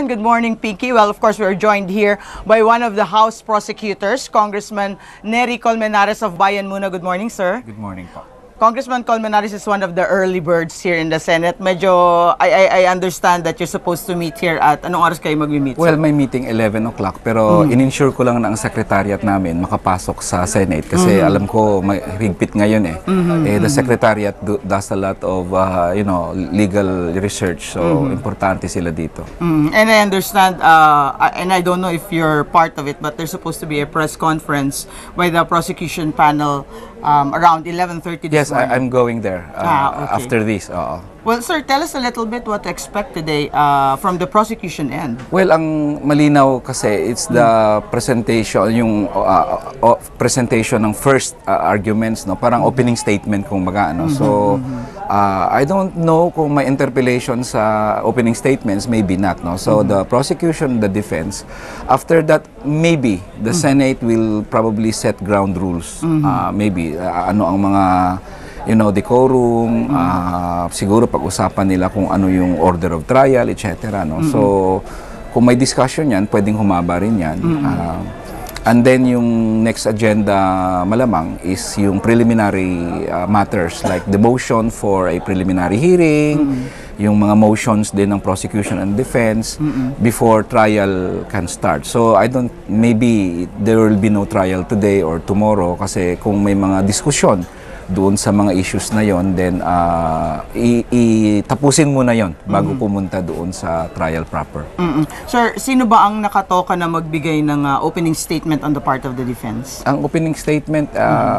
Good morning, Pinky. Well, of course, we're joined here by one of the House prosecutors, Congressman Neri Colmenares of Bayan muna. Good morning, sir. Good morning po. Congressman Colmenares is one of the early birds here in the Senate. Medyo, I understand that you're supposed to meet here at, anong oras kayo mag-meet? Well, may meeting 11 o'clock pero in-ensure ko lang na ang secretariat namin makapasok sa Senate kasi alam ko may higpit ngayon eh. The secretariat does a lot of, legal research. So, importante sila dito. And I understand, and I don't know if you're part of it, but there's supposed to be a press conference by the prosecution panel around 11:30 this morning. Yes, I'm going there okay. after this. Well, sir, tell us a little bit what to expect today from the prosecution end. Well, ang malinaw kasi it's the presentation, yung presentation ng first arguments, no? Parang opening statement kung baga, no? So, I don't know kung may interpellation sa opening statements, maybe not, no? So, the prosecution, the defense, after that, maybe the Senate will probably set ground rules. Maybe, ano ang mga decorum, siguro pag-usapan nila kung ano yung order of trial, etc. No? So, kung may discussion yan, pwedeng humaba rin yan. And then, yung next agenda malamang is yung preliminary matters like the motion for a preliminary hearing, yung mga motions din ng prosecution and defense before trial can start. So, maybe there will be no trial today or tomorrow kasi kung may mga diskusyon doon sa mga issues na yon, then tapusin muna yon bago pumunta doon sa trial proper. Sir, sino ba ang nakatoka na magbigay ng opening statement on the part of the defense? Ang opening statement,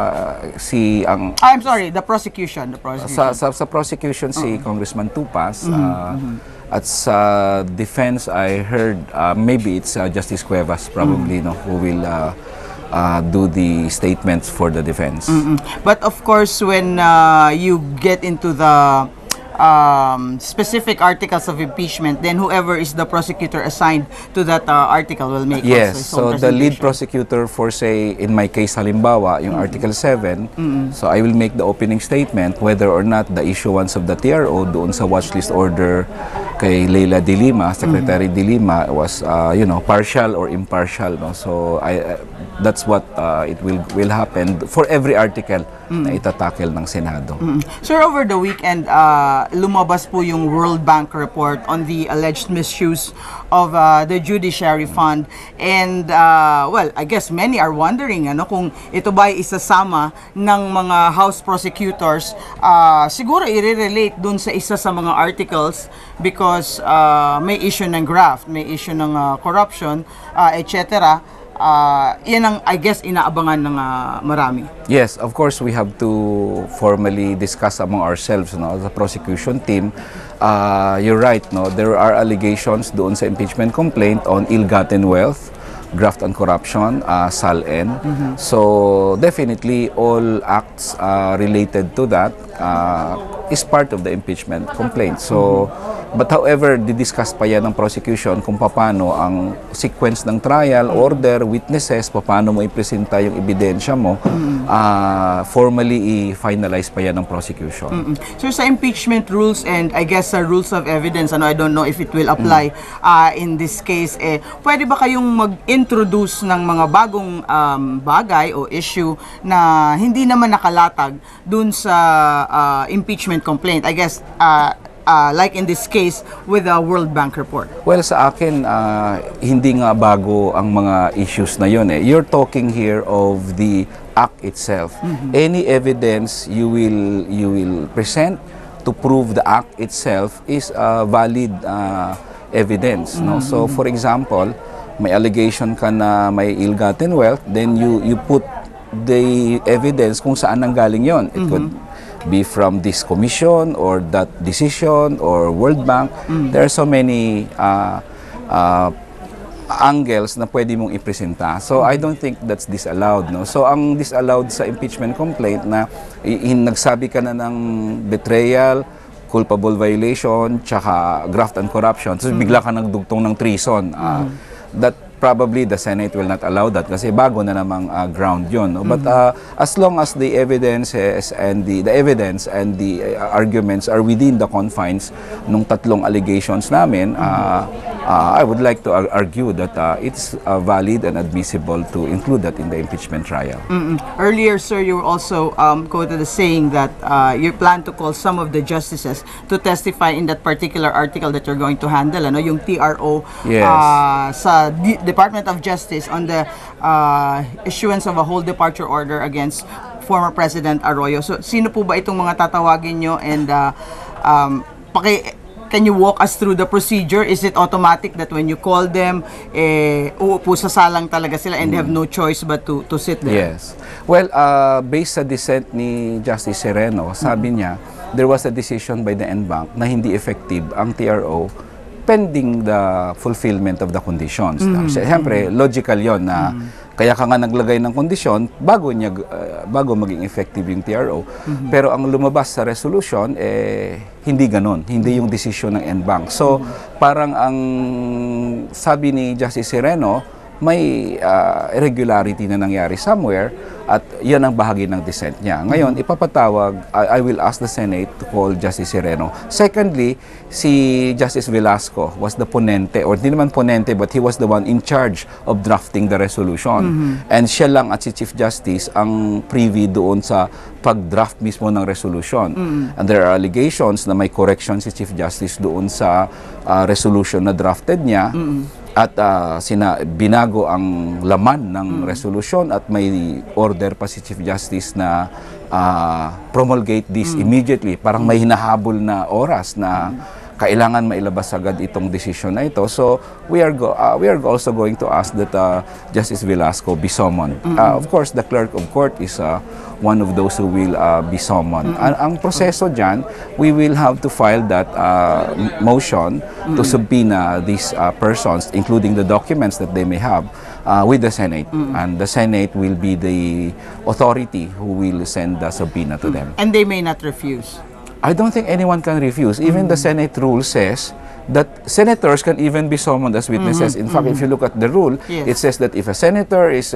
I'm sorry, the prosecution. Sa prosecution, si Congressman Tupas. At sa defense, I heard maybe it's Justice Cuevas probably, no, who will do the statements for the defense. But of course, when you get into the specific articles of impeachment, then whoever is the prosecutor assigned to that article will make yes, also so the lead prosecutor for, say, in my case, halimbawa, yung Article 7, so I will make the opening statement whether or not the issuance of the TRO doon sa watchlist order kay Leila de Lima, Secretary de Lima, was partial or impartial, no? So that's what it will happen for every article na itatakel ng Senado. Sir, over the weekend, lumabas po yung World Bank report on the alleged misuse of the Judiciary Fund. And, well, I guess many are wondering kung ito ba ay isasama ng mga House prosecutors. Siguro i-relate dun sa isa sa mga articles because may issue ng graft, may issue ng corruption, etc. Yan ang, I guess, inaabangan ng marami. Yes, of course, we have to formally discuss among ourselves, no, the prosecution team. You're right, no, there are allegations doon sa impeachment complaint on ill-gotten wealth, graft and corruption, SALN. So, definitely, all acts related to that is part of the impeachment complaint. So, but however, didiscuss pa yan ng prosecution kung paano ang sequence ng trial, order, witnesses, paano mo ipresenta yung ebidensya mo, formally i-finalize pa yan ng prosecution. So sa impeachment rules and I guess sa rules of evidence, I don't know if it will apply in this case, pwede ba kayong mag-introduce ng mga bagong bagay o issue na hindi naman nakalatag dun sa impeachment complaint? I guess like in this case with the World Bank report. Well, sa akin, hindi nga bago ang mga issues na yun. You're talking here of the act itself. Any evidence you will present to prove the act itself is valid evidence. No? So, for example, may allegation ka na may ill-gotten wealth, then you put the evidence kung saan nanggaling yon. It could be from this commission or that decision or World Bank. There are so many angles na pwede mong ipresenta. So I don't think that's disallowed, no. So ang disallowed sa impeachment complaint na nagsabi ka na ng betrayal, culpable violation, tsaka graft and corruption. So bigla ka nagdugtong ng treason. That probably the Senate will not allow that kasi bago na namang ground yun. No? But as long as the evidence and the evidence and the arguments are within the confines ng tatlong allegations namin, I would like to argue that it's valid and admissible to include that in the impeachment trial. Earlier, sir, you were also quoted as saying that you plan to call some of the justices to testify in that particular article that you're going to handle, ano, yung TRO sa Department of Justice on the issuance of a whole departure order against former President Arroyo. So, sino po ba itong mga tatawagin nyo, and can you walk us through the procedure? Is it automatic that when you call them, uupo sa salang talaga sila and they have no choice but to sit there? Yes. Well, based sa dissent ni Justice Sereno, sabi niya, there was a decision by the NBank na hindi effective ang TRO pending the fulfillment of the conditions. Siyempre, logical yon na kaya ka nga naglagay ng kondisyon bago maging effective yung TRO. Pero ang lumabas sa resolution, hindi ganon. Hindi yung decision ng NBank. So, parang ang sabi ni Justice Sereno, may irregularity na nangyari somewhere at yan ang bahagi ng dissent niya. Ngayon, ipapatawag, I will ask the Senate to call Justice Sereno. Secondly, si Justice Velasco was the ponente, or di naman ponente, but he was the one in charge of drafting the resolution. And siya lang at si Chief Justice ang privy doon sa pag-draft mismo ng resolution. And there are allegations na may correction si Chief Justice doon sa resolution na drafted niya. At binago ang laman ng resolution at may order pa si Chief Justice na promulgate this immediately. Parang may hinahabol na oras na kailangan mailabas agad itong desisyon na ito. So, we are also going to ask that Justice Velasco be summoned. Of course, the clerk of court is one of those who will be summoned. Ang proseso dyan, we will have to file that motion to subpoena these persons, including the documents that they may have, with the Senate. And the Senate will be the authority who will send the subpoena to them. And they may not refuse. I don't think anyone can refuse. Even the Senate rule says that senators can even be summoned as witnesses. In fact, if you look at the rule, it says that if a senator is,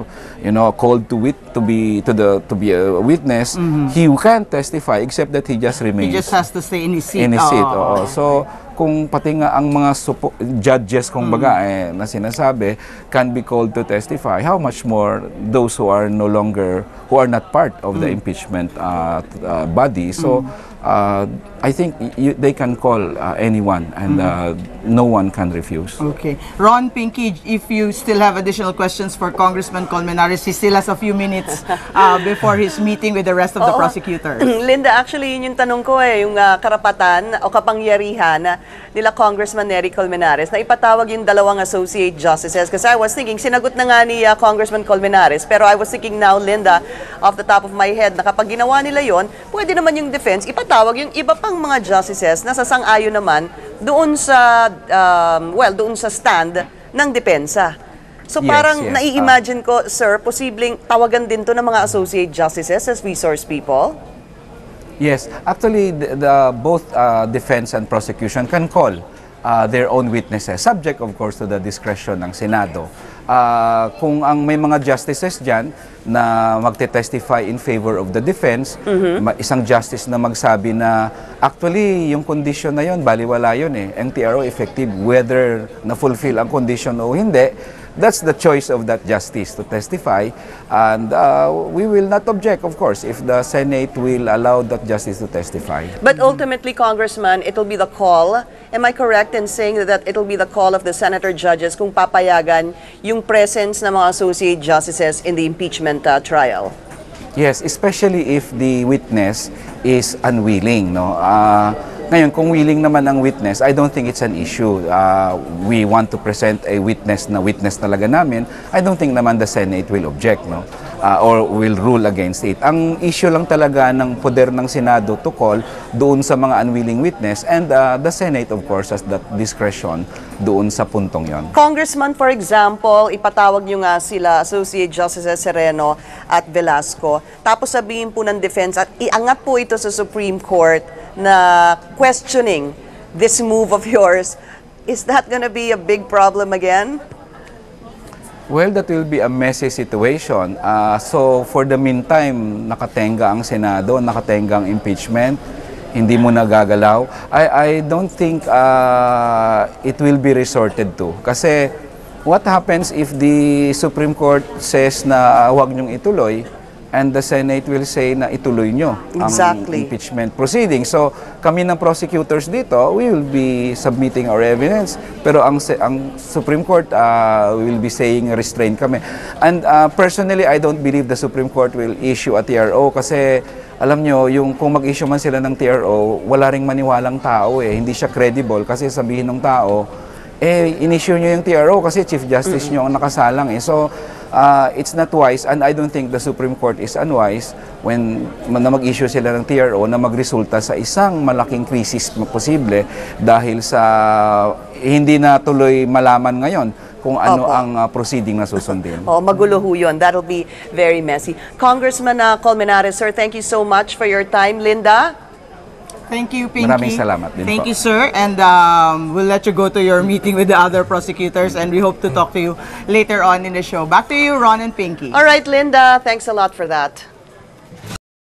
called to be a witness, he can't testify except that he just remains. He just has to stay in his seat. So, kung pati nga ang mga judges kung baga na sinasabi can be called to testify, how much more those who are not part of the impeachment body. So I think they can call anyone and no one can refuse. Okay. Ron, Pinky, if you still have additional questions for Congressman Colmenares, he still has a few minutes before his meeting with the rest of the prosecutors. Linda, actually yun yung tanong ko yung karapatan o kapangyarihan nila Congressman Neri Colmenares na ipatawag yung dalawang associate justices. Kasi I was thinking, sinagot na nga ni Congressman Colmenares, pero I was thinking now, Linda, off the top of my head, na kapag ginawa nila yon, pwede naman yung defense ipatawag yung iba pang mga justices na sasang-ayon naman doon sa doon sa stand ng depensa. So parang nai-imagine ko, sir, posibleng tawagan din to ng mga associate justices as resource people? Yes, actually both defense and prosecution can call their own witnesses, subject of course to the discretion ng Senado. Kung ang may mga justices dyan na magte-testify in favor of the defense, isang justice na magsabi na actually yung condition na yun, baliwala yun ang TRO effective whether na-fulfill ang condition o hindi, that's the choice of that justice to testify, and we will not object, of course, if the Senate will allow that justice to testify. But ultimately, Congressman, it will be the call. Am I correct in saying that it will be the call of the senator judges kung papayagan yung presence ng mga associate justices in the impeachment trial? Yes, especially if the witness is unwilling, no? Ngayon, kung willing naman ang witness, I don't think it's an issue. We want to present a witness na witness talaga namin. I don't think naman the Senate will object, no? Or will rule against it. Ang issue lang talaga ng poder ng Senado to call doon sa mga unwilling witness, and the Senate, of course, has that discretion doon sa puntong yon. Congressman, for example, ipatawag nyo nga sila, Associate Justices Sereno at Velasco, tapos sabihin po ng defense at iangat po ito sa Supreme Court na questioning this move of yours. Is that gonna be a big problem again? Well, that will be a messy situation. So for the meantime, nakatenga ang Senado, nakatenga ang impeachment, hindi mo nagagalaw. I don't think it will be resorted to. Kasi what happens if the Supreme Court says na huwag niyong ituloy, and the Senate will say na ituloy nyo ang impeachment proceeding. So, kami ng prosecutors dito, we will be submitting our evidence. Pero ang Supreme Court will be saying restrain kami. And personally, I don't believe the Supreme Court will issue a TRO kasi alam nyo, yung kung mag-issue man sila ng TRO, wala ring maniwalang tao eh. Hindi siya credible kasi sabihin ng tao, in-issue nyo yung TRO kasi Chief Justice nyo ang nakasalang eh. So, it's not wise, and I don't think the Supreme Court is unwise when mag-issue sila ng TRO na magresulta sa isang malaking krisis posible dahil sa hindi na tuloy malaman ngayon kung ano ang proceeding na susundin. Magulo ho yun. That'll be very messy. Congressman Colmenares, sir, thank you so much for your time. Lynda? Thank you, Pinky. Maraming salamat din Thank po. you, sir. And we'll let you go to your meeting with the other prosecutors, and we hope to talk to you later on in the show. Back to you, Ron and Pinky. All right, Lynda, thanks a lot for that.